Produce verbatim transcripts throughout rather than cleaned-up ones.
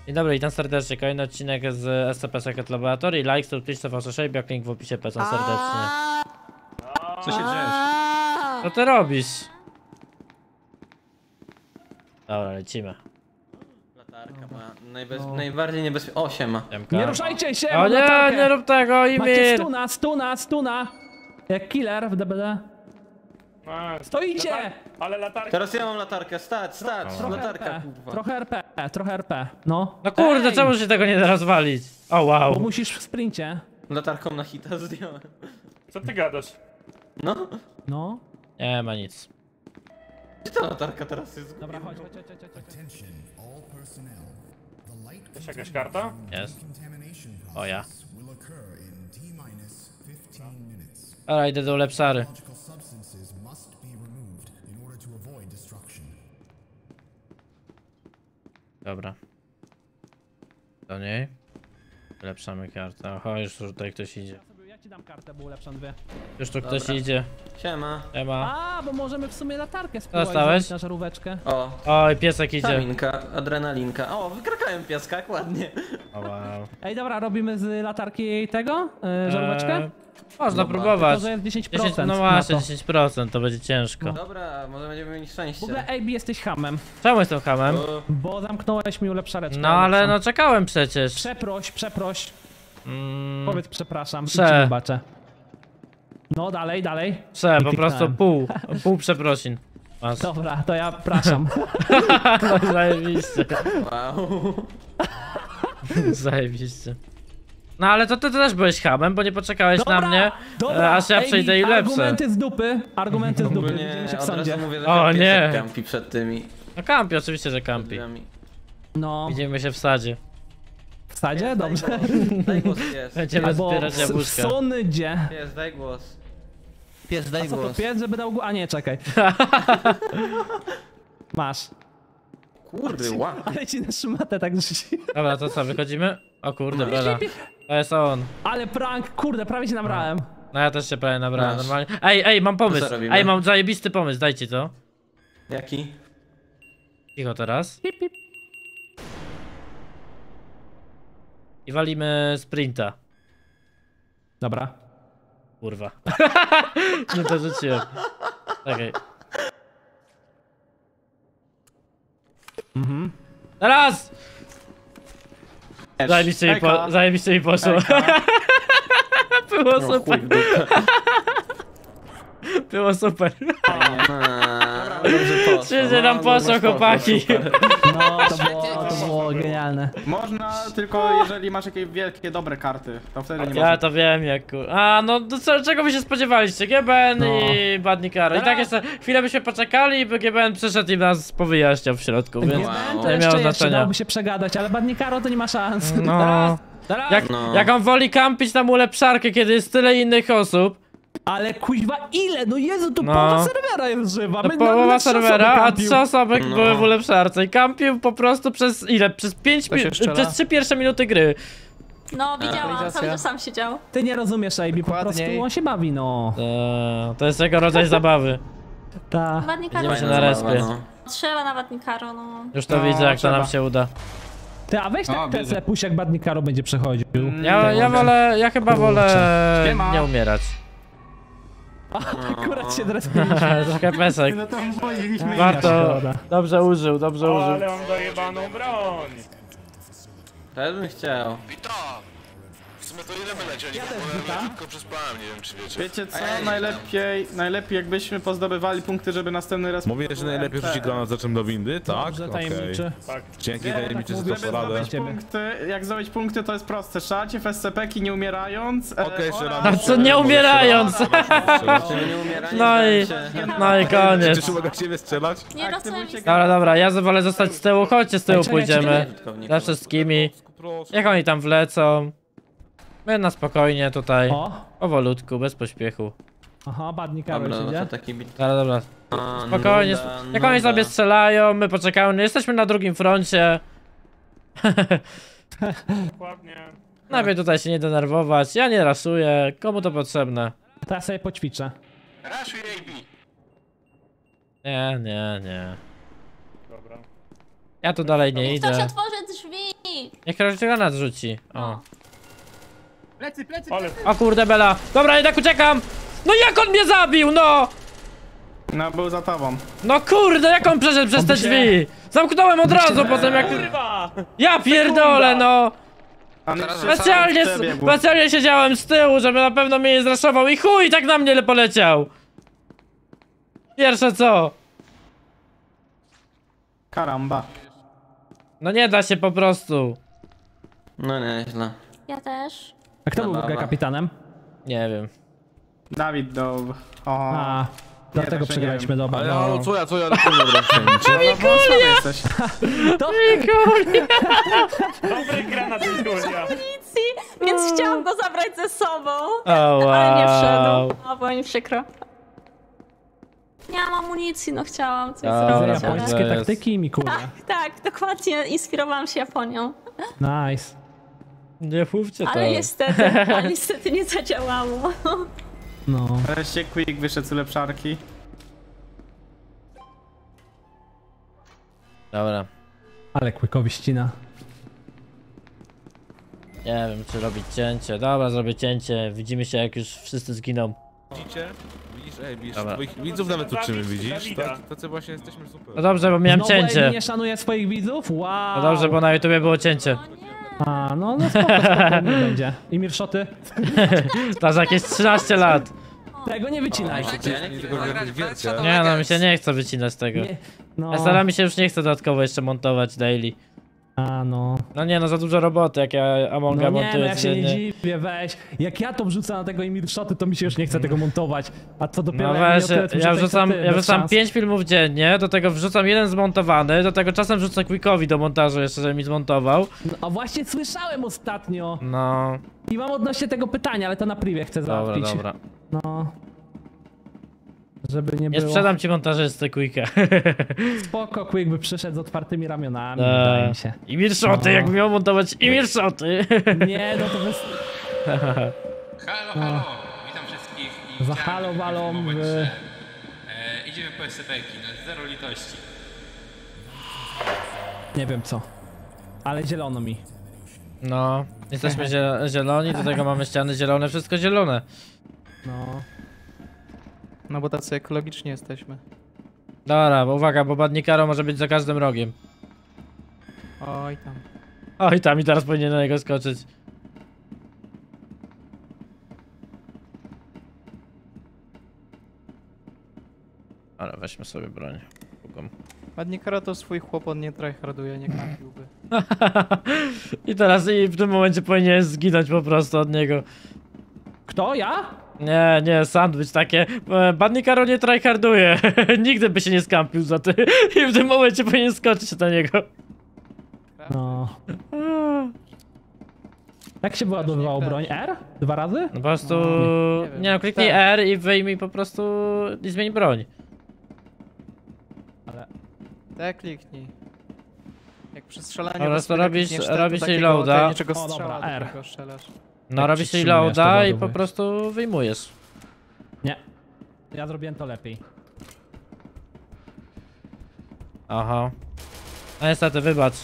Dzień dobry, witam serdecznie. Kolejny odcinek z S C P Secret Laboratory. Like, subskrypcja, fałszywe, link w opisie, pecą serdecznie. Co się dzieje? Co ty robisz? Dobra, lecimy. Latarka ma najbez... no. najbardziej niebezpieczna. O, siema. Siemka. Nie ruszajcie się! O nie, nie rób tego, Macie Imir! stuna, stuna, stuna! Jak killer w D B D. A, Stoicie! latar ale latarka. Teraz ja mam latarkę, stać, stać, Trochę latarka, R P, kurwa. trochę R P, trochę R P, no. No kurde, Ej, czemu się tego nie da rozwalić? O wow. Bo musisz w sprincie. Latarką na hita zdjąłem. Co ty gadasz? No, No. Nie ma nic. gdzie ta latarka teraz jest? Dobra, chodź, chodź, chodź, chodź, chodź. Jest jakaś karta? Jest. O ja. Dobra, idę do ulepszary. Dobra. Do niej. Ulepszamy kartę. Oho, już tutaj ktoś idzie. Ja ci dam kartę, bo ulepszam dwie. Już tu ktoś Dobra. idzie. Siema. Ema. A, bo możemy w sumie latarkę spróbować Dostałeś? zrobić na żaróweczkę. O, Oj, piesek idzie. staminka, adrenalinka. O, wykrakałem piaska, jak ładnie. O wow. Ej, dobra, robimy z latarki tego, yy, żaróweczkę? Eee, można Dobra. próbować. Tylko, że jest dziesięć procent dziesięć, no na właśnie, to. dziesięć procent to będzie ciężko. Dobra, może będziemy mieli W szczęście. ogóle, A B, jesteś hamem, Czemu jestem hamem? O, bo zamknąłeś mi ulepszareczkę. No ale ulepszam. no czekałem przecież. Przeproś, przeproś. Mm, Powiedz przepraszam, Prze. i ci wybaczę. No dalej, dalej. Prze, I po prostu kliknąłem. pół. Pół przeprosin. Masz. Dobra, to ja praszam. No, zajebiście. wow. Zajebiście. No ale to ty też byłeś hamem, bo nie poczekałeś Dobra, na mnie, dobra. e, aż ja Ej, przyjdę i lepszę. Argumenty z dupy, argumenty z dupy, Ogólnie widzimy się w od sądzie. razu mówię, że O, o, nie. nie. Kampi przed tymi No kampi, oczywiście, że kampi. drzwiami. No, Widzimy się w sadzie. w sadzie? Dobrze. Daj głos, daj głos pies. Będziemy Albo zbierać w, w jabłuszka. sądzie. Pies, daj głos. Pies, A daj co to głos. pies, żeby dał... A nie, czekaj. Masz. Kurde, wow. Ale ci na szmatę tak rzuci. Dobra, to co, wychodzimy? O kurde, Bela. To jest on. Ale prank, kurde, prawie się nabrałem. No ja też się prawie nabrałem Masz. normalnie. Ej, ej, mam pomysł. co robimy? Ej, mam zajebisty pomysł, dajcie to. Jaki? Cicho teraz. Pip, pip. I walimy sprinta. Dobra. Kurwa. No to rzuciłem. Czekaj. Mhm. Teraz! Zajebiście mi, po, zajebiście mi poszło. Było O, chuj super. w dupę. Było super. A, dobrze poszło. Czy nam poszło, chłopaki? No, to było, to było genialne. Można tylko jeżeli masz jakieś wielkie, dobre karty, to wtedy nie Ja można. to wiem jak kur... A, no to co, czego wy się spodziewaliście? G B N No. i Badnikaro. I tak jeszcze chwilę byśmy poczekali i by G B N przyszedł i nas powyjaśniał w środku, więc... Wow. to To nie jeszcze, miało jeszcze znaczenia. dałoby się przegadać, ale Badnikaro to nie ma szans. No. Teraz, teraz. Jak, No. jak on woli kampić tam ulepszarkę, kiedy jest tyle innych osób, Ale kuźwa ile? No Jezu, tu No. połowa serwera jest żywa. to My- połowa my trzy osoby serwera, a kampił. trzy osoby No. były w ulepszarce i kampił po prostu przez ile? Przez pięć To się minut, strzela. przez trzy pierwsze minuty gry. No, widziałam, Realizacja. cały czas sam siedział. Ty nie rozumiesz, Ejbi, po Dokładniej. prostu on się bawi, no. Eee, to jest jego rodzaj zabawy. Ta. Wadnikaro. Widzimy się Fajna na zabawa, respie. no. Trzeba na Wadnikaro, no. Już to No, widzę, jak trzeba. to nam się uda. Ty, a weź O, tak widzę. Tesla, puść jak Badnikaro będzie przechodził. Ja, ja wolę, ja chyba wolę Siema. nie umierać. Akurat się zrespiliśmy. Trochę pesek. No to mogliśmy Warto. szkoda. Dobrze użył, dobrze O, użył. ale mam dojebaną broń. Ja bym chciał. Witam! W sumie to ile my lecieli? Ja witam. tylko przespałem, nie wiem czy wiecie. Wiecie co, Ej, najlepiej, najlepiej jakbyśmy pozdobywali punkty, żeby następny raz... Mówię, że najlepiej rzucić granat za czym do windy, tak? Dobrze, Okej. tajemniczy. Tak. Dzięki Nie, tajemniczy tak za mówię, to Żeby poradę. zdobyć Ciebie. punkty, jak zdobyć punkty to jest proste. Strzelacie w S C P-ki nie umierając. e, Okej, jeszcze oraz- raz. A co, nie umierając? Czy nie umieranie No i, się. no i Czy koniec. mogę ciebie strzelać? Nie rozumiem. Dobra, dobra, ja wolę zostać z tyłu, chodźcie z tyłu Ej, czekaj, pójdziemy. Użytkowników. Za wszystkimi. Proszę. Jak oni tam wlecą. My na spokojnie tutaj. O, Powolutku, bez pośpiechu. aha, Badnikaro Dobra, już no idzie. to taki bit. Dobra, dobra. A, Spokojnie, nuda, jak oni nuda. sobie strzelają, my poczekamy, jesteśmy na drugim froncie. Dokładnie. Najpierw tutaj się nie denerwować, ja nie rasuję, komu to potrzebne? Teraz sobie poćwiczę. Raszuj A B! Nie, nie, nie. Dobra. Ja tu dalej nie Niech ktoś idę. otworzy drzwi. Niech ktoś granat rzuci. O. Plecy, plecy, Ale O kurde Bela. Dobra, jednak uciekam! No jak on mnie zabił, no! No, był za tobą. No kurde, jak on przeszedł przez te drzwi? Zamknąłem od razu potem jak... kurwa! Ja pierdolę, no! On jeszcze Specjalnie, sam przebiegł. specjalnie siedziałem z tyłu, żeby na pewno mnie nie zraszował i chuj, tak na mnie poleciał! Pierwsze co? Karamba. No nie da się po prostu. No nieźle. Ja też. A kto był w ogóle Zabawa. kapitanem? Nie wiem. Dawid do... O. A, dlatego tak, że przegraliśmy, dobra. Ale no. halo, co ja, co ja, ale dobra, No, bo słaby jesteś. Dobry granat Julia. Policji, więc chciałam go zabrać ze sobą. O, Ale nie wow. wszedł. O, było mi przykro. Nie mam amunicji, no chciałam coś Dobra, Za zrobić, ale... japońskie to jest- taktyki, Mikulia. Tak, tak, dokładnie inspirowałam się Japonią. Nice. Nie mówcie Ale tak. niestety, ale niestety nie zadziałało. No. Wreszcie Quick wyszedł z ulepszarki. Dobra. Ale Quickowi ścina. Nie wiem, czy robić cięcie. Dobra, zrobię cięcie. Widzimy się, jak już wszyscy zginą. Widzicie? Widzisz, ej, widzisz, Dobra. twoich widzów nawet uczymy, widzisz? Dawida. Tak, tacy właśnie jesteśmy super. No dobrze, bo miałem Znowu Amy cięcie. nie szanuje swoich widzów? Wow. No dobrze, bo na YouTubie było cięcie. A, no, no spoko, spoko, nie będzie. I Mirszoty? To za jakieś trzynaście lat. Tego nie wycinaj. Nie tylko jakieś wielkie. Nie no, mi się nie chce wycinać tego. Nie. No. Ja staram mi się już nie chce dodatkowo jeszcze montować daily. A, no. No nie no, za dużo roboty, jak ja Amonga No nie, no montuję ja się nie codziennie. dziwię, weź. Jak ja to wrzucę na tego Emir Shoty, to mi się już nie chce tego montować. A co dopiero No jak weź, mnie o tyle ja wrzucaj, wrzucam, to ty, ja bez wrzucam szans. pięć filmów dziennie, do tego wrzucam jeden zmontowany, do tego czasem wrzucę Quickowi do montażu jeszcze, żeby mi zmontował. No, a właśnie słyszałem ostatnio. No, I mam odnośnie tego pytania, ale to na privie chcę dobra, załatwić. dobra. No. Żeby nie Nie było. sprzedam ci montażysty Quicka. Spoko, Quick by przyszedł z otwartymi ramionami, Eee, wydaje mi się. I Mirszoty, No. jakbym miał montować i Mirszoty. Nie, no to bez... Halo, halo, witam wszystkich i Za chciałem halo tylko walą poinformować, w- że, e, idziemy po S C P-ki, no zero litości. Nie wiem co. Ale zielono mi. No, jesteśmy ziel- zieloni, do tego mamy ściany zielone, wszystko zielone. No. No bo tacy ekologiczni jesteśmy. Dobra, bo uwaga, bo Badnikaro może być za każdym rogiem. Oj tam. Oj, tam i teraz powinien na niego skoczyć. Ale weźmy sobie broń. Pugą. Ładnie Karo to swój chłop, on nie tryharduje, nie kampiłby. I teraz i w tym momencie powinien zginąć po prostu od niego. Kto? Ja? Nie, nie, sandwich takie. e, Badnikaro nie tryharduje. Nigdy by się nie skampił za ty. I w tym momencie powinien skoczyć na niego. No. Jak się wyładowywało broń? R? Dwa razy? No po prostu... nie wiem. Nie no, kliknij Tak. R i wyjmij po prostu... i zmień broń. Ale... Tak, kliknij. Jak przy strzelaniu Dobra, bez to chwili robisz- klikniesz, to- robisz to takiego reloada. tajemniczego O, strzała, dobra, do R. którego strzelasz. No Jak robisz przytrzymujesz, to reloada i po ładowujesz. prostu wyjmujesz. Nie. Ja zrobiłem to lepiej. Aha. No niestety, wybacz.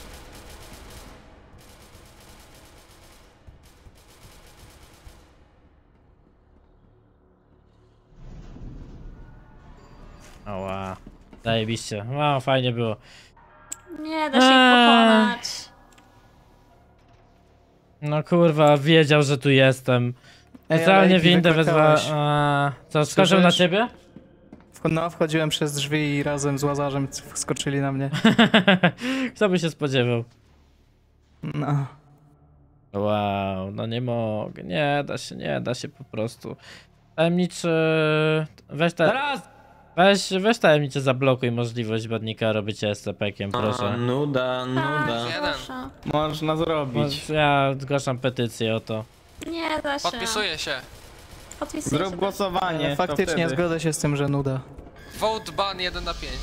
Ała. Zajebiście. No, fajnie było. Nie da się ich Eee. pokonać. No kurwa, wiedział, że tu jestem. Ej, Specjalnie ale windę wyklekałeś. wezwa... A, co, skoczył na Słyszysz? ciebie? Wch- No, wchodziłem przez drzwi i razem z Łazarzem c- wskoczyli na mnie. Kto by się spodziewał? No. Wow, no nie mogę, nie da się, nie da się po prostu. Tajemniczy... Weź te... Teraz! Weź, weź tajemniczy zablokuj możliwość Badnika robicie S C P-kiem, O, proszę. nuda, nuda. Tak, proszę. Można zrobić. Może Ja zgłaszam petycję o to. Nie da się. Podpisuję się. Podpisuję Zrób się. głosowanie. Ale to faktycznie wtedy. zgodzę się z tym, że nuda. Vote ban jeden na pięć.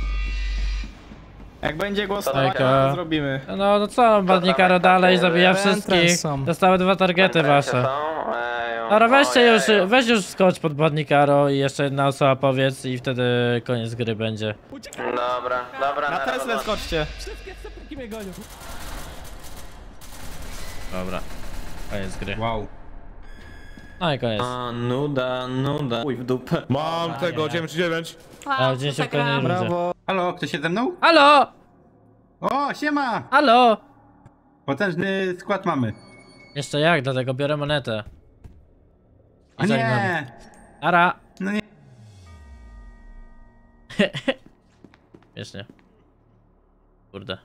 Jak będzie głosowanie, Taka. to zrobimy. No, no co, Badnikaro dalej zabija wszystkich. są. Dostały dwa targety wasze. Dobra, weźcie już, weź już skocz pod Badnikaro i jeszcze jedna osoba powiedz i wtedy koniec gry będzie. Dobra, dobra, Na Teslę skoczcie. Wszystkie sceptyki mnie gonią. Dobra. Koniec gry. Wow. No i koniec. A, nuda, nuda. Uj, w dupę. Mam tego, dziewięć dziewięć. A, Wow, gdzieś co się ta gra? pewnie Brawo. Halo, ktoś się ze mną? Halo! O, siema! Halo! Potężny skład mamy. Jeszcze jak, dlatego biorę monetę. A I żegnam. nie! Ara! No nie. Śmiesznie. Kurde.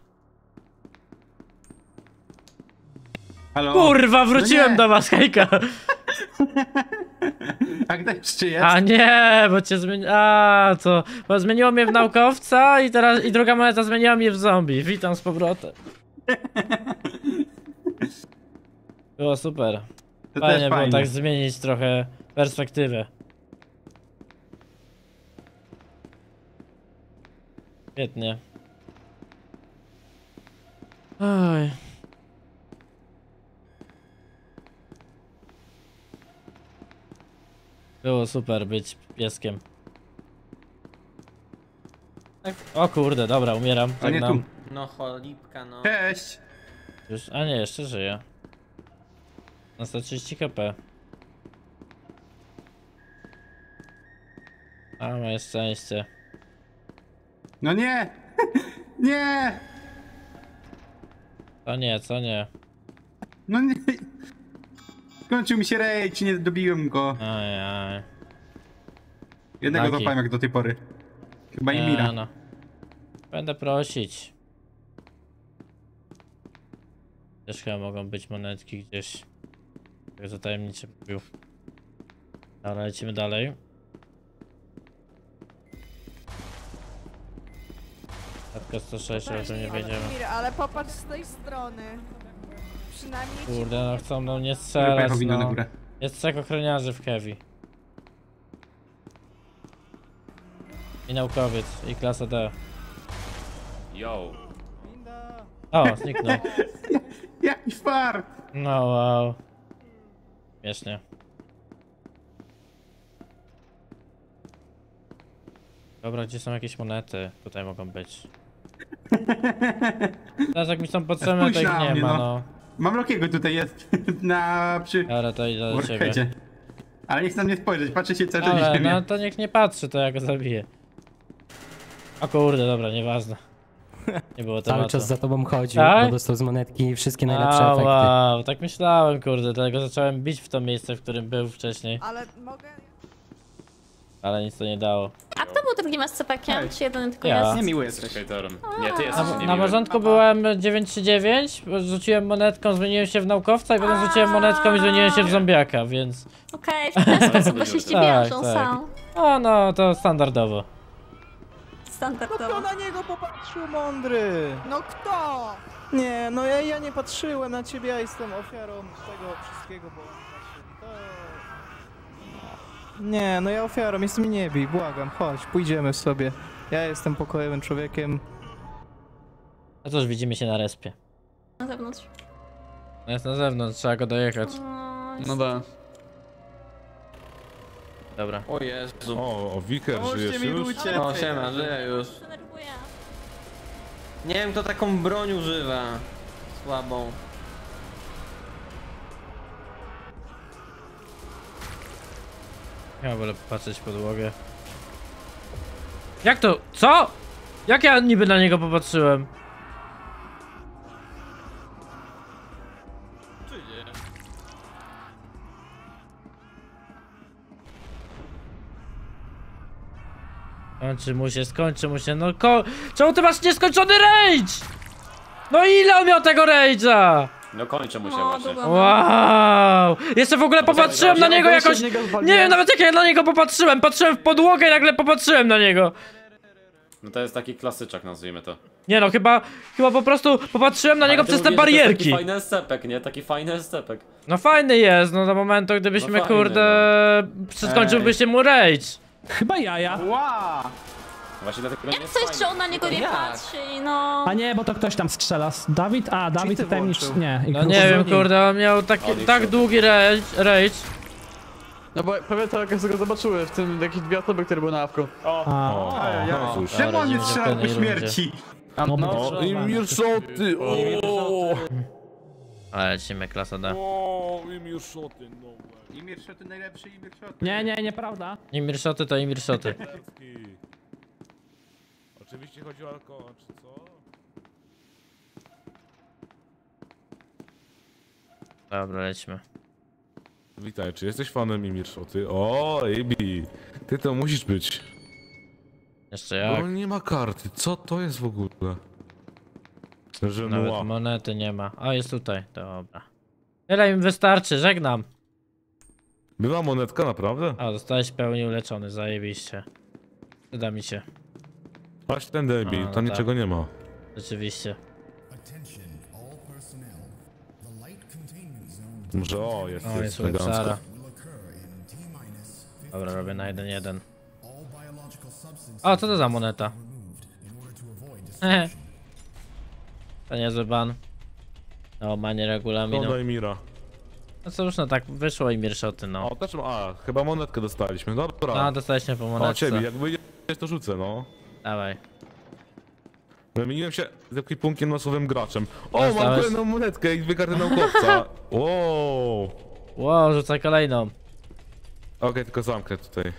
Halo? Kurwa, wróciłem No nie. do was, hejka! A ktoś czy jest? A nie, bo cię zmieni... A, to... Bo zmieniło mnie w naukowca i teraz... I druga moneta zmieniła mnie w zombie. Witam z powrotem. Było super. To Fajnie też było fajnie. tak zmienić trochę perspektywę. Świetnie. Oj. Było super być pieskiem. Tak. O kurde, dobra, umieram. A nie Żegnam. tu. No cholipka, no. Cześć! Już, a nie, jeszcze żyję. Na sto trzydzieści HP. A, moje szczęście. No nie! Nie! Co nie, co nie. No nie! Skończył mi się rage, nie dobiłem go. Ajaj. Jednego Taki. złapałem jak do tej pory. Chyba i Mira. Nie, no. Będę prosić. Też chyba mogą być monetki gdzieś. Tak za tajemniczy mówił. Dobra, lecimy dalej. Kartka sto sześć, ale to nie wejdziemy. Ale popatrz z tej strony. Przynajmniej ci Kurde, no chcą do mnie Który strzelać, pojechał windą na no. górę. Jest trzech ochroniarzy w Heavy. I naukowiec, i klasa D. Yo. O, zniknął. Jaki fart! No wow. Śmiesznie. Dobra, gdzie są jakieś monety? Tutaj mogą być. Teraz jak mi są potrzebne, to Spójrz ich na nie mnie, ma, no. no. Mam Lokiego tutaj jest. Na przy Dobra, to idę do ciebie. workheadzie. Ale nie chcę na mnie spojrzeć, patrzę się cały czas Ale, ziemię. no to niech nie patrzy, to ja go zabiję. O kurde, dobra, nieważne. Nie było tematu. Cały czas za tobą chodził, Tak? bo dostał z monetki wszystkie najlepsze A, efekty. wow, tak myślałem, kurde, dlatego zacząłem bić w to miejsce, w którym był wcześniej. Ale mogę... Ale nic to nie dało. A kto był drugim S C P-kiem? Czy jeden tylko Ja. jest? Niemiły jesteś. Hejterem. Nie, ty jesteś Na, niemiły. na początku byłem dziewięć trzy dziewięć, rzuciłem monetką, zmieniłem się w naukowca i potem rzuciłem monetką i zmieniłem się w zombiaka, więc... Okej, w ten sposób, bo się zdziwiłam, że on Tak, sam. O no, to standardowo. Standardowo. na niego popatrzył, mądry! No kto? Nie, no ja, ja nie patrzyłem na ciebie, ja jestem ofiarą tego wszystkiego, bo oni patrzyli. To... Nie, no ja ofiarą, jestem nie bij, błagam, chodź, pójdziemy sobie. Ja jestem pokojowym człowiekiem. A cóż, widzimy się na respie. Na zewnątrz. No jest na zewnątrz, trzeba go dojechać. No da. Dobra. O Jezu. O, o Wiker, Pomóżcie żyjesz mi, już? ludzie. O, siema, żyję już. denerwuję. Nie wiem, kto taką broń używa. Słabą. Ja wolę patrzeć w podłogę. Jak to? Co? Jak ja niby na niego popatrzyłem? Skończy mu się, skończy mu się, no ko... Czemu ty masz nieskończony rage? No ile on miał tego rage'a? No kończę mu się O, właśnie. długo. Wow! Jeszcze w ogóle popatrzyłem na niego jakoś... Nie wiem nawet jak ja na niego popatrzyłem. Patrzyłem w podłogę i nagle popatrzyłem na niego. No to jest taki klasyczek, nazwijmy to. Nie no, chyba... Chyba po prostu popatrzyłem na niego Ale ty przez te mówisz, że to jest barierki. Taki fajny escepek, nie? Taki fajny escepek. No fajny jest, no do momentu gdybyśmy No fajny, kurde... Skończyłby się mu rage. Chyba jaja. Wow! Właśnie dlatego nie Jak jest coś, fajny. że on na niego nie Jak? patrzy, no... A nie, bo to ktoś tam strzela. Dawid? A, Dawid ty i tajemniczy... włączył. Nie. i No Kruk nie wiem, dzwonił. kurde, on miał taki, Odliczył. tak długi rage, rage. No bo pamiętam jak go zobaczyły, w tym jakieś dwie osoby, które były na ławku. A, O, ja- no cóż. Czemu on mnie Dobra, strzelał po dziękuję, śmierci? no, O, i Mirszoty! O! Ale lecimy, klasa D. O, Imir Szoty, no way. Imir Szoty najlepszy, Imir Szoty. Nie, nie, nieprawda. Imir Szoty to Imir Szoty. Lecki. Oczywiście chodzi o alkohol, czy co? Dobra, lecimy. Witaj, czy jesteś fanem Imir Szoty? O, A B, ty to musisz być. Jeszcze jak? Bo nie ma karty, co to jest w ogóle? Że Nawet no, monety nie ma. A, jest tutaj, dobra. Tyle im wystarczy, żegnam. była monetka, naprawdę? A, zostałeś pełni uleczony, zajebiście. Przyda mi się, Patrz ten A B, A, no tam tak. niczego nie ma. rzeczywiście. Może o, jest, O, jest, jest elegancko. ulepszara. Dobra, robię na jeden jeden. O, co to za moneta? Hehe. To niezły ban. O, manie regulaminu. No, Imira. No cóż, no tak wyszło i mirszoty, no. O, też ma, a, chyba monetkę dostaliśmy, dobra. No, dostaliśmy po O, monetce. ciebie, jak wyjdziesz, to rzucę, no. Dawaj. Wymieniłem się z ekwipunkiem losowym graczem. O, mam Dostałeś? kolejną monetkę i dwie karty naukowca. Wow. Wow, rzucaj kolejną. Okej, tylko zamknę tutaj.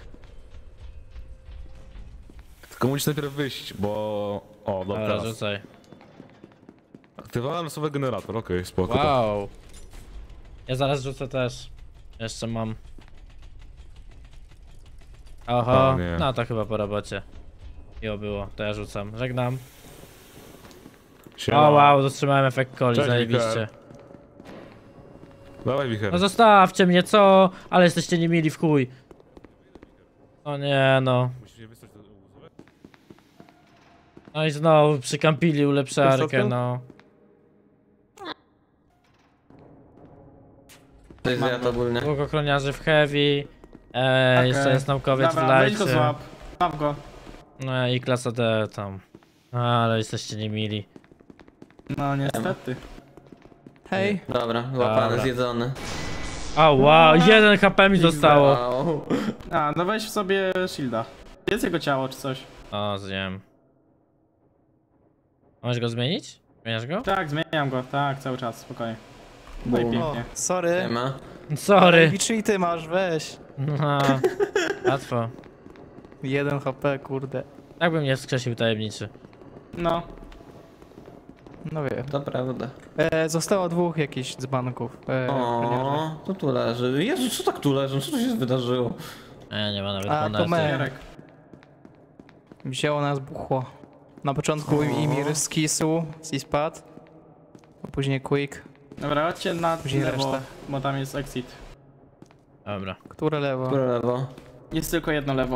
Tylko musisz najpierw wyjść, bo... O, dobra, Dobra, teraz. rzucaj. Aktywowałem losowy generator, okej, spoko. Wow. Ja zaraz rzucę też. Jeszcze mam. Oho, O nie. no to chyba po robocie. Miło było, to ja rzucam. Żegnam. Siema. O wow, zatrzymałem efekt coli, Cześć, zajebiście. Wicher. Dawaj, wicher. No zostawcie mnie, co? Ale jesteście niemili w chuj. O nie, no. Musisz je wysłać do ułosowe? No i znowu przykampili ulepszarkę, no. To jest zjadł ogólnie. Dwóch ochroniarzy w heavy. Eee, Okej. jeszcze jest naukowiec Dobra, w weź go lightie. złap. Złap go. No i klasa D tam. Ale jesteście niemili. No niestety. Hej, Dobra, złapany, Dobra. zjedzony. O wow, jeden H P mi zostało. Wow. A, no weź sobie shielda. Jest jego ciało czy coś. O, zjem. Możesz go zmienić? Zmieniasz go? Tak, zmieniam go, tak, cały czas, spokojnie. No i Bum. pięknie. o, sorry. Nie ma. Sorry. I cheaty masz, weź. No, łatwo. jeden H P, kurde. Tak bym nie wskrzesił tajemniczy. No, No wiem. To prawda. E, zostało dwóch jakichś dzbanków. E, ochroniarzy. O, to tu leży. Jezu, co tak tu leży? Co tu się wydarzyło? E, nie ma nawet A, to monety. me. Jarek. Wzięło nas buchło. Na początku Imir skisł, spadł. A później Quick. Dobra, chodźcie na Później lewo, reszta. bo tam jest exit. Dobra. Które lewo? Które lewo? Jest tylko jedno lewo.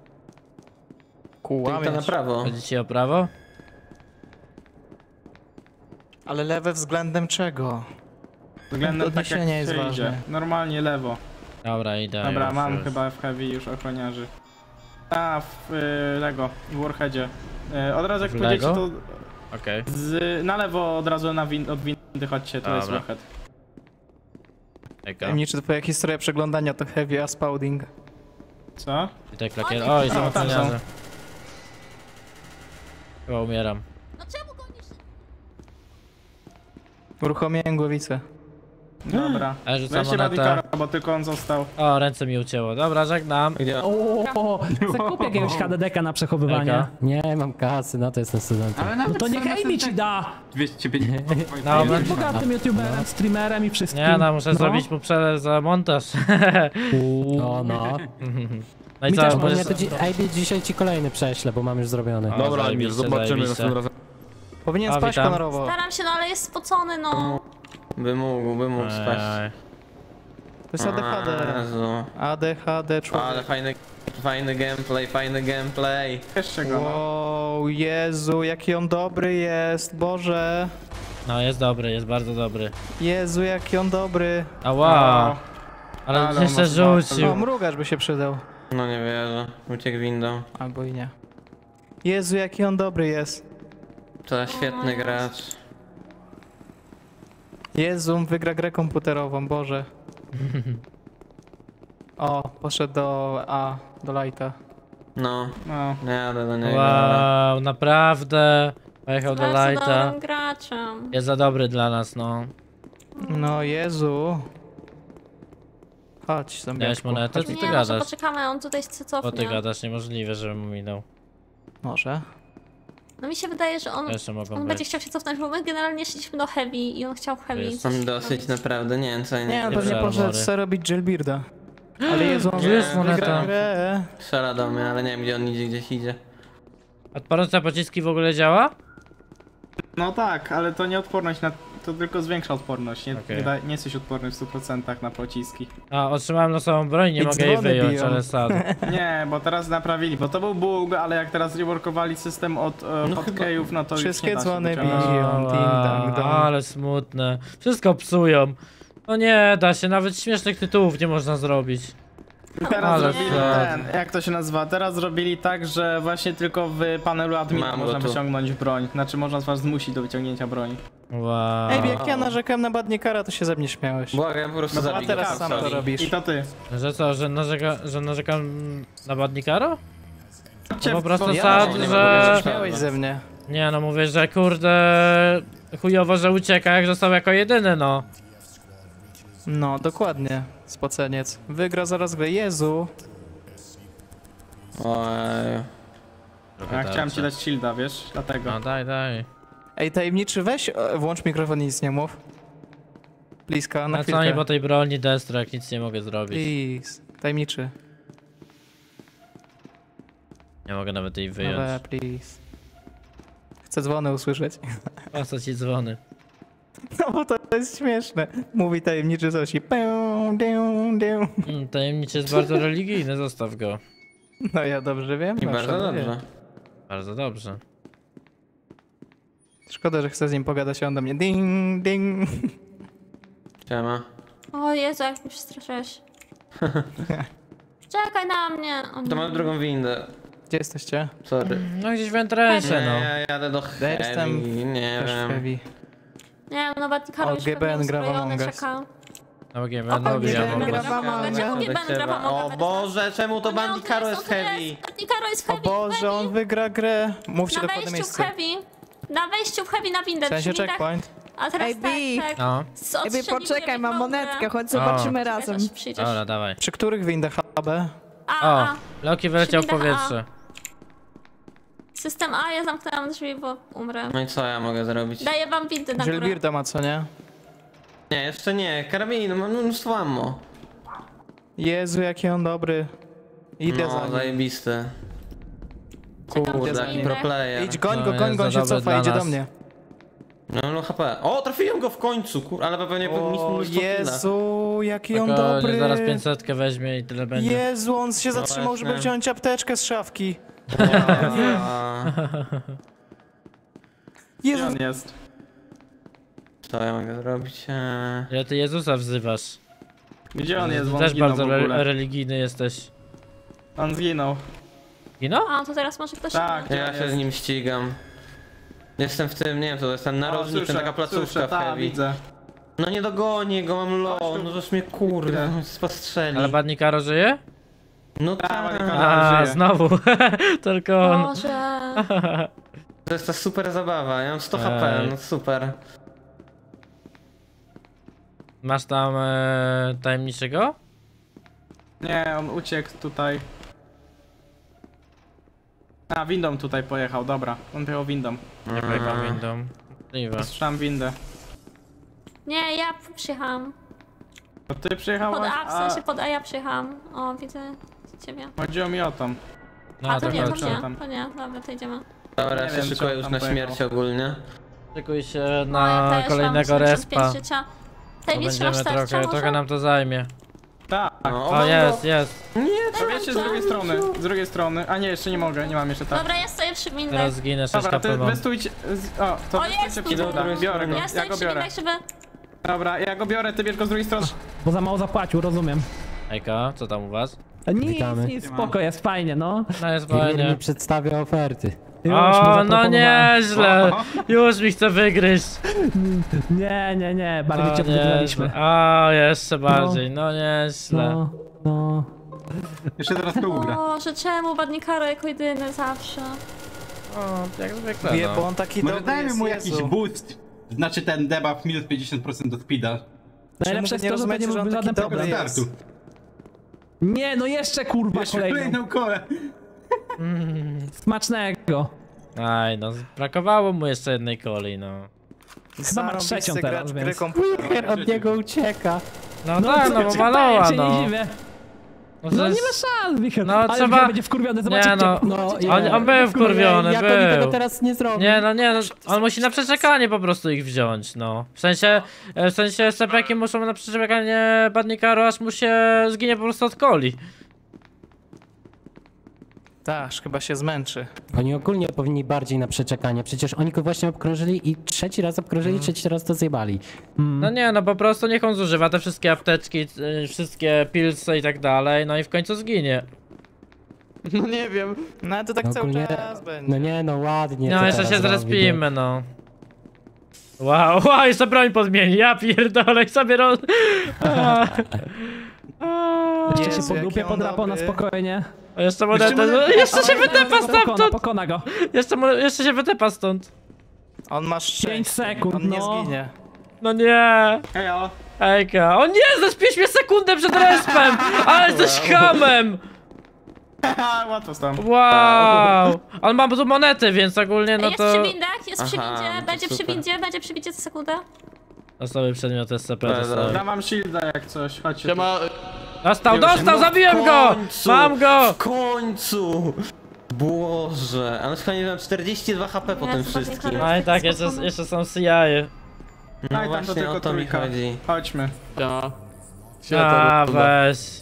Kółła Tylko na mieć. prawo. Chodzi ci o prawo? Ale lewe względem czego? Względem tak jak Podniesienie jest się ważne. idzie. Normalnie lewo. Dobra, idę. Dobra, już, mam już. chyba w heavy już ochroniarzy. A, w y, Lego, w Warheadzie. Y, od razu jak W pójdziecie Lego? to Okej. z, na lewo od razu na win, od windy chodźcie, to jest Dobra. Warhead. Eka. Tajemniczy twoja historia przeglądania to heavy, a spouting. Co? Tutaj klakier. Oj, są O, tam są. ochroniarze. Chyba umieram. No czemu gonisz? Uruchomiłem głowicę. Dobra. Ale rzucam Weźcie monetę. Radikara, bo tylko on został. O, ręce mi ucięło. Dobra, żegnam. Gdzie? O, chcę kupić jakiegoś H D D ka na przechowywanie. Eka. Nie mam kasy, na to jestem studentem. Ale No nawet to niech same Amy ci te- da! dwieście pięćdziesiąt. Dobra. Jest bogatym youtuberem, streamerem i wszystkim. Nie, no muszę zrobić mu przelew za montaż. O no. No i Mi co, też Bo możesz... mnie to dzi- Ej, dzisiaj ci kolejny prześlę, bo mam już zrobiony. O, Dobra, Imir, zajebiście, zobaczymy zajebiście. następnym razem. Powinien A, spać witam. honorowo. Staram się, no ale jest spocony, no. By mógł, by mógł spaść. Ej, To jest A D H D. Jezu. A D H D Ale człowiek. fajny, fajny gameplay, fajny gameplay. Jeszcze go, no. Wow, Jezu, jaki on dobry jest, Boże. no jest dobry, jest bardzo dobry. Jezu, jaki on dobry. Ała, O, ale ale jeszcze mocno. O, rzucił. mrugacz by się przydał. No nie wierzę. Uciekł windą. Albo i nie. Jezu, jaki on dobry jest. To świetny gracz. Jezu, wygra grę komputerową, Boże. O, poszedł do A, do Lighta. No, No. nie jadę do niego. Wow, naprawdę. Pojechał do Bardzo Lighta. dobrym graczem. Jest za dobry dla nas, no. No Jezu. Chodź, zombiaczku. Miałeś monetę? Chodź Co mi- ty Nie, może gadasz? poczekamy, on tutaj chce O ty cofnie. gadasz, niemożliwe, żebym mu minął. Może. No mi się wydaje, że on, Jeszcze mogą on być. będzie chciał się cofnąć, bo my generalnie szliśmy do heavy i on chciał heavy. Jest. coś Mam dosyć robić. naprawdę, nie wiem co Nie, nie. on Nie pewnie brałem poszedł mory. sobie robić jailbirda. Ale Jezu, on Tu jest moneta. wygra grę. Strzela do mnie, ale nie wiem gdzie on idzie, gdzieś idzie. Odporność na pociski w ogóle działa? No tak, ale to nie odporność na... to tylko zwiększa odporność. Nie, Okej. nie, da, nie jesteś odporny w stu procentach na pociski. A, otrzymałem losową broń, nie I mogę jej dzwony wyjąć, biją. ale sad. Nie, bo teraz naprawili, bo to był bug, ale jak teraz reworkowali system od e, No hotkeyów, no to Wszystkie już nie da się dzwony wyciągnąć. biją. Ding, dang, dong. Ale smutne. Wszystko psują. No nie da się, nawet śmiesznych tytułów nie można zrobić. Teraz Ale zrobili sad. ten, jak to się nazywa, teraz zrobili tak, że właśnie tylko w panelu admina Mam go można tu. wyciągnąć broń. Znaczy można was zmusić do wyciągnięcia broni. Wow. Ej, jak ja narzekałem na badnikara, to się ze mnie śmiałeś. Błagam, po prostu No bo A zabij teraz go, sam to sorry. robisz. I to ty. Że co, że, narzeka, że narzekam na badnikaro? Cię No po prostu ja sad, nie że... mogę Śmiałeś ze mnie. Nie no, mówię, że kurde... Chujowo, że ucieka, jak został jako jedyny, no. No, dokładnie. Spoceniec. Wygra zaraz grę. Jezu. Oj. Ja chciałem ci dać shielda, wiesz? Dlatego. No daj, daj. Ej, tajemniczy, weź, e, włącz mikrofon i nic nie mów. Bliska, na Na co chwilkę. mi po tej broni destro, jak nic nie mogę zrobić. Please. Tajemniczy. Nie mogę nawet jej wyjąć. Dobra, please. Chcę dzwony usłyszeć. Po co ci dzwony? No bo to jest śmieszne. Mówi tajemniczy coś i pę, dę, dę. Mm, tajemniczy jest bardzo religijny, zostaw go. No ja dobrze wiem. I no, bardzo szanuję. dobrze. Bardzo dobrze. Szkoda, że chcę z nim pogadać, a on do mnie ding, ding. Siema. O Jezu, jak mi przestraszyłeś. Czekaj na mnie. O, To nie. mam drugą windę. Gdzie jesteście? Sorry. No gdzieś w entrensie, Nie, no. ja jadę do Ja heavy, jestem nie też wiem. heavy. Nie wiem, no Badnikaro O, już G B N pewnie gra w uzbrojony Among Us. czeka. No G B O, N lubi G B N Among gra Us. w Among Us. Czemu G B N gra w Among Us? O Boże, czemu to O nie, on tu Bandicaro jest, jest on tu heavy? jest. Bandicaro jest O heavy. Boże, heavy. on wygra grę. Mówcie Na dokładne wejściu w miejsce. heavy. Na wejściu w heavy na windę. W sensie przy windach. checkpoint. A teraz Ej, tak, Bi. tak. No. Z- Ej, odstrzeliwuję poczekaj, mam mikrofon. monetkę, chodź zobaczymy razem. Aż przyjdziesz. Dobra, dawaj. Przy których windach A B? A, O, a. Loki wyleciał w Przy windach powietrze. System A, ja zamknęłam drzwi, bo umrę. No i co ja mogę zrobić? Daję wam windy na górę. Jailbirda ma, co nie? Nie, jeszcze nie. Karabin, mam mnóstwo ammo. Jezu, jaki on dobry. Idę za No, nim. zajebisty. Czekam Kurde, przy jaki windach. pro player. Idź, goń No, go, goń jest go, on za się dobry cofa, dla idzie do nas. mnie. No, no H P. O, trafiłem go w końcu, kur... ale pewnie O mnóstwo killa. Jezu, jaki on Spokojnie, dobry. zaraz pięćsetkę weźmie i tyle będzie. Jezu, on się zatrzymał, żeby właśnie. wziąć apteczkę z szafki. A, Gdzie Jezu, on jest? Co ja mogę zrobić? Eee... Ile ty Jezusa wzywasz? Gdzie on Ty jest? Bo on też zginął bardzo w re ogóle. religijny jesteś. On zginął. Gino? A, to teraz może ktoś Tak. inny. Ja się z nim ścigam. Jestem w tym, nie wiem co to jest, ten narożnik, ten taka placówka słyszę, w ta, heavy. widzę. No nie dogonię go, mam low, no żeż mnie kurde, spostrzeli. Ale Badnikaro żyje? No Ta, tak, Badnikaro. A, żyje. znowu. Tylko on. Boże. to jest ta super zabawa, ja mam sto H Ej. P, no super. Masz tam e, tajemniczego? Nie, on uciekł tutaj. A, windą tutaj pojechał, dobra. On pojechał windą. Nie pojechał windą. Możliwe. Słyszałem windę. Nie, ja przyjechałam. To ty Pod przyjechałaś, A, w sensie pod A ja przyjechałam. O, widzę ciebie. chodziło mi o to. No A to nie, to chodź. nie, tam. to nie, dobra, to idziemy. Dobra, Nie ja się wiem, co szykuję on już tam na pojechał. śmierć ogólnie. Szykuj się No, ja na też mam kolejnego siedemdziesiąt pięć respa. życia. Bo Tajemniczy będziemy masz tarczę trochę, może? trochę nam to zajmie. Tak. No, O, mam jest, go. jest. Nie, To wiecie z drugiej strony, z drugiej strony. A nie, jeszcze nie mogę, nie mam jeszcze tak. Dobra, ja stoję przy windach. Teraz zginę, sześć Dobra, K P ty mam. wystójcie. z- O, to O, wystójcie jest przy tu. dobra, biorę go, Ja ja stoję go przy biorę. windach, żeby... Dobra, ja go biorę, ty bierz go z drugiej strony. Bo za mało zapłacił, rozumiem. Ejka, co tam u was? Nic, Witamy. nic, spoko, jest fajnie, no. No jest Emir mi fajnie. przedstawia oferty. Już mu O, no zaproponowałem. nieźle. Już mi chce wygryźć. Nie, nie, nie, bardziej O, cię nieźle. wygraliśmy. O, jeszcze bardziej, no nieźle. No, no. Jeszcze teraz to ugra. O, że czemu Badnikaro jako jedyny zawsze? O, jak zwykle, Wie, bo no. on taki dobry jest, Jezu. boost. Znaczy ten debuff minus pięćdziesiąt procent do speeda. Najlepsze jest to, że to nie rozumiecie, że byłby on żaden taki problem. dobry jest? Startu. Nie, no jeszcze kurwa Jeszcze kolejną. kolejną kolę. Smacznego. Aj, no brakowało mu jeszcze jednej coli, no. Chyba ma trzecią Zarąbisty teraz, gracz gry więc... komputerowej. Od niego ucieka. No, tak, no bo malowa, Ja się no. nie dziwię. No, No to nie jest... ma szans, Wicher. No, Ale trzeba- Wicher będzie wkurwiony, zobaczycie. Nie, no. No, On, on był wkurwiony, Jak oni tego był. teraz nie zrobią? Nie, no nie, no, on musi na przeczekanie po prostu ich wziąć, no. W sensie, e, w sensie sepeki muszą na przeczekanie Badnikaro, aż mu się zginie po prostu od coli. Tak, chyba się zmęczy. Oni ogólnie powinni bardziej na przeczekanie. Przecież oni go właśnie obkrążyli i trzeci raz obkrążyli, Mhm. trzeci raz to zjebali. No nie, no po prostu niech on zużywa te wszystkie apteczki, y, wszystkie pilsy i tak dalej, no i w końcu zginie. No nie wiem. No ale to tak cały Ogólnie, czas będzie. no nie, no ładnie. No to jeszcze się teraz robi, zrespimy, no. Wow, wow, jeszcze broń podmieni, ja pierdolę i sobie roz... A, a, Jeszcze się Jezu, po jaki dupie on podrapał na dobry. spokojnie. a jeszcze monetę, monetę. no, jeszcze się Pokona wytepa go, pokona, stamtąd! pokona go. Jeszcze, mo- jeszcze się wytepa stąd. On ma szczęście. pięć sekund, On nie no. zginie. No nie. Ejo. Ejka, o nie, zaspiesz mnie sekundę przed respem! Ale jesteś hamem! Haha, łatwo stąd. Wow! On ma tu monety, więc ogólnie no jest to... przy windach, jest przy Aha, windzie, no to będzie przy super. windzie, będzie przy windzie co sekundę. Dostałem przedmiot S C P, Dobra, dostałem. Ja mam shielda jak coś, chodźcie. Siema, Dostał, dostał, No zabiłem w go! końcu! Mam go! W końcu! Boże, ale chyba nie wiem, czterdzieści dwa H P po Ja tym zobaczę, wszystkim. Karol. No i tak, jeszcze, jeszcze są C I A. No Daj tam to właśnie tylko o to mi trójka. chodzi. Chodźmy. siema. A, weź.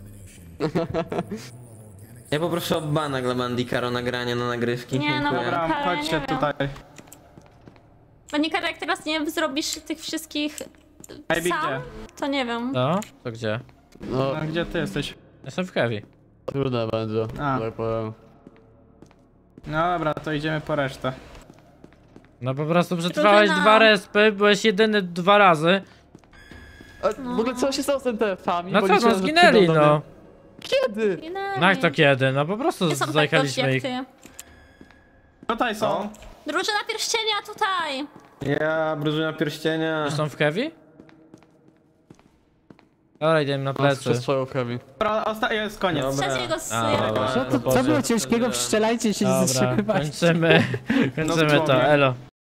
Ja poproszę o bana dla Bandikaro nagrania na nagrywki. Nie, no Dziękuję. Dobra, Ja chodźcie nie wiem. tutaj. Panikar, jak teraz nie zrobisz tych wszystkich Ej, sam, gdzie? to nie wiem. No, to gdzie? No, No gdzie ty jesteś? Jestem w heavy. trudne będzie, A. tak powiem. No dobra, to idziemy po resztę. No po prostu przetrwałeś Drużyna. dwa respy, byłeś jedyny dwa razy. A w ogóle co się stało z tym T F-ami? No Bo co, no liczyłem, że zginęli, przyjdą do no. mnie. Kiedy? No jak to kiedy? No po prostu Nie są tak gości zajechaliśmy jak ich. ty. Tutaj są. Drużyna pierścienia tutaj! Ja, drużyna pierścienia. Są w heavy? Dobra, idziemy na plecy. Przez swoją heavy. Dobra, osta- jest koniec. Dobra. Trzeciego A, dobra. Co, to, co było ciężkiego? Wstrzelajcie się i Dobra, zastrzelywajcie. kończymy, kończymy to, dosłownie. elo.